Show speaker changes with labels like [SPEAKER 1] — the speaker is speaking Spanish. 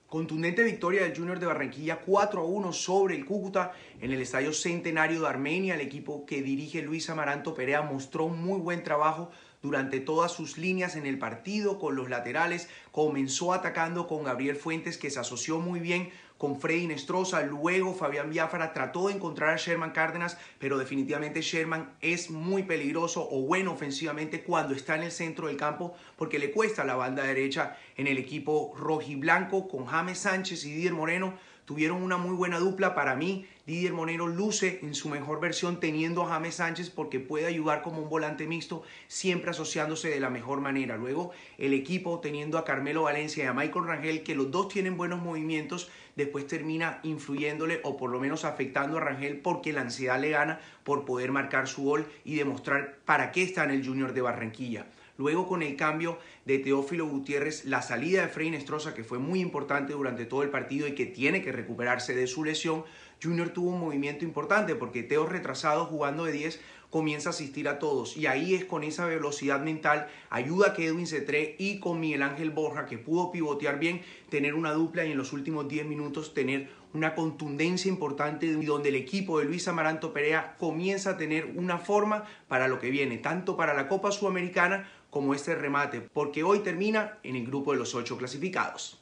[SPEAKER 1] Contundente victoria del Junior de Barranquilla 4-1 sobre el Cúcuta en el Estadio Centenario de Armenia. El equipo que dirige Luis Amaranto Perea mostró un muy buen trabajo durante todas sus líneas en el partido con los laterales. Comenzó atacando con Gabriel Fuentes, que se asoció muy bien con Freddy Nestroza. Luego Fabián Biafara trató de encontrar a Sherman Cárdenas, pero definitivamente Sherman es muy peligroso o bueno ofensivamente cuando está en el centro del campo, porque le cuesta la banda derecha en el equipo rojiblanco. Con James Sánchez y Didier Moreno tuvieron una muy buena dupla. Para mí, Didier Moreno luce en su mejor versión teniendo a James Sánchez, porque puede ayudar como un volante mixto, siempre asociándose de la mejor manera. Luego el equipo teniendo a Carmelo Valencia y a Michael Rangel, que los dos tienen buenos movimientos, después termina influyéndole o por lo menos afectando a Rangel, porque la ansiedad le gana por poder marcar su gol y demostrar para qué está en el Junior de Barranquilla. Luego, con el cambio de Teófilo Gutiérrez, la salida de Freddy Nestroza, que fue muy importante durante todo el partido y que tiene que recuperarse de su lesión, Junior tuvo un movimiento importante, porque Teo, retrasado jugando de 10, comienza a asistir a todos, y ahí es con esa velocidad mental, ayuda que Edwin Cetré y con Miguel Ángel Borja, que pudo pivotear bien, tener una dupla y en los últimos 10 minutos tener una contundencia importante, donde el equipo de Luis Amaranto Perea comienza a tener una forma para lo que viene, tanto para la Copa Sudamericana como este remate, porque hoy termina en el grupo de los 8 clasificados.